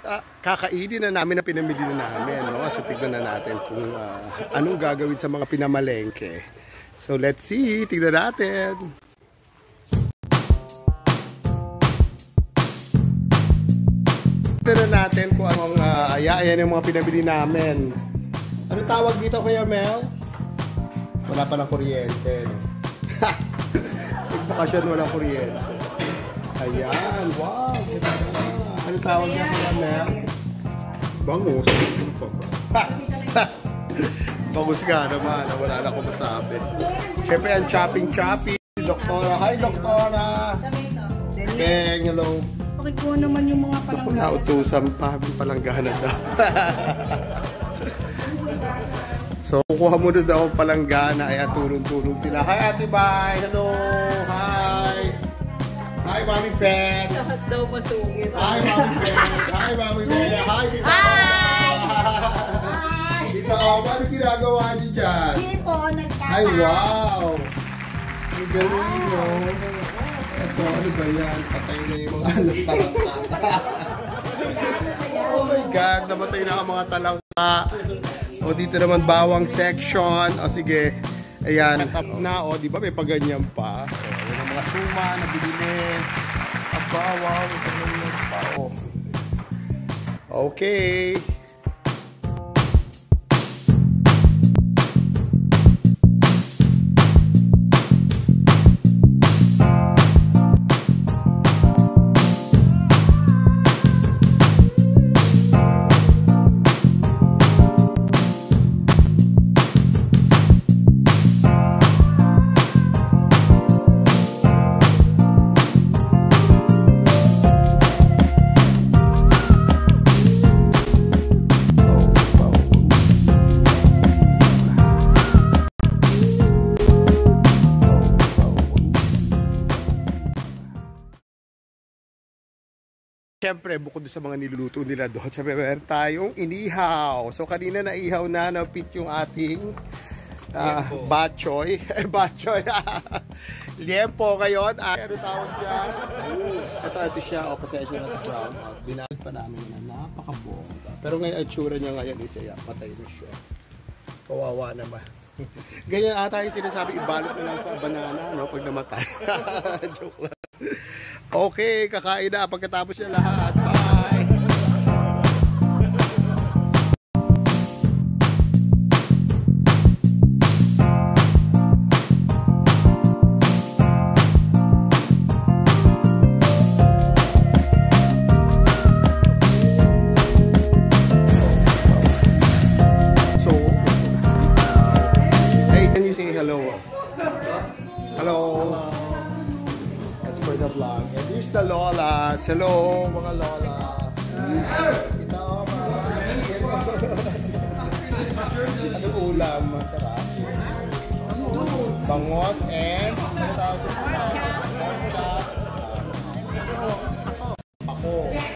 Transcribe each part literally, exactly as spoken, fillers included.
uh, kakainin na namin na pinamili na namin. No? So tignan na natin kung uh, anong gagawin sa mga pinamalengke. So let's see, tignan natin. Tignan na natin kung anong uh, aya, ayan yung mga pinamili namin. Ano tawag dito Kuya Mel? Wala pa ng kuryente. Nagbakasyon walang kuryente. Ayan, wow. Ano tawag niya Kuya Mel? Bangus. Bangus ka naman. Wala na akong masabi. Siyempre ang chopping-chopping. Doktora. Hi, Doktora. Beng, hello. Pakikuha naman yung mga palanggana. Nautusan pa. Palanggana daw. So, kukuha mo na daw palanggana. Ay, tulong-tulong sila. Hi, Ate Bay. Hello. Hi. Hi, Mami Pet. Lahat daw masungit. Hi, Mami Pet. Hi, Mami Pet. Hi, Tita Hi! Hi! Tita Oma, ano ginagawa niyo dyan? Hindi po, nagkaka. Ay, wow! Ang galing, no? Ito, ano ba yan? Patay na yung mga ano, talangka. Oh my God, namatay na ang mga talangka. O, dito naman bawang section. O, sige. Ayan, tap na. O, di ba may paganyan pa? O, yung mga suma na binili. Aba, wow, may paganyan pa. O. Okay. Siyempre, bukod sa mga niluluto nila doon, siyempre meron tayong inihaw. So, kanina naihaw na, napit yung ating uh, batchoy. Eh, batchoy. Liempo ngayon. Ah, ano tawag dyan? Ito, ito siya. O, pasensya na sa brown out. Binalot pa namin na napakabongga. Pero ngayon, tsura niya ngayon is, ayan, patay na siya. Kawawa naman. Ganyan ata yung sinasabi, ibalot na lang sa banana, no? Pag namatay. Joke lang. Okay, kakain na pagkatapos niya lahat. Bye! So, hey, can you say hello? Hello. That's for the vlog. And here's the lolas. Hello, mga lola. Kita o, mga anong ulam? Masarap. Bangos and ako.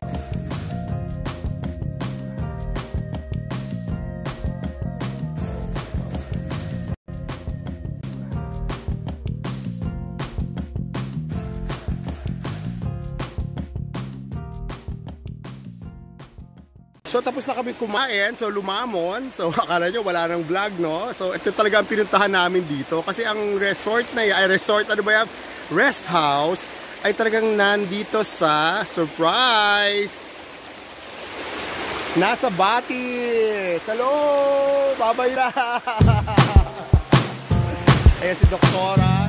So tapos na kami kumain, so lumamon. So akala nyo wala nang vlog, no? So ito talaga ang pinuntahan namin dito. Kasi ang resort na yan, ay resort, ano ba yan? Rest house, ay talagang nandito sa surprise! Nasa Batis! Hello! Babay na! Ayan si Doktora.